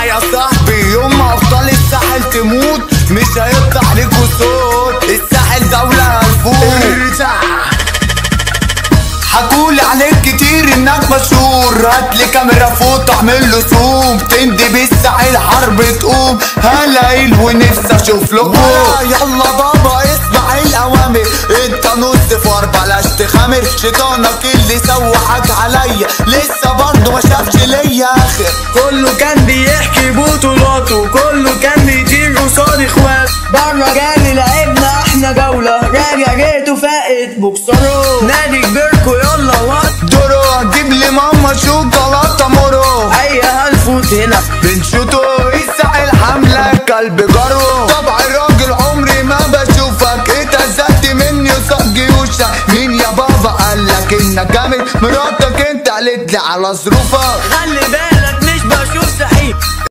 اسمع يا صاحبي، يوم ما ابطال الساحل تموت مش هيطلع ليكوا صوت. الساحل دولة هنفوت. حكولي عليك كتير انك مشهور، هاتلي كاميرا فوق تعمله زوم، تندي بالساحل حرب تقوم. هلاقيل ونفسي اشوف لكم. يلا بابا اسمع الاوامر، انت نص فار بلاش تخامر. شيطانك اللي سوحك عليا لسه برضه ما شافش ليا اخر. كله كان بيحكي بطولاته، كله كان بيطير قصاد اخوات. بره جالي لعبنا احنا جولة، راجع جيتو فائت بوكسرو. نادي كبيركو يلا وات دورو، هتجيب لي ماما شوكولاتة مورو. ايوه هنفوت هنا بنشوتو الساحل حملة كلب جرو. طبع الراجل عمري ما بشوفك، اتهزقت مني وصاد جيوشك. مين يا بابا قالك انك جامد؟ مراتك انت قالت لي على ظروفك. خلي بالك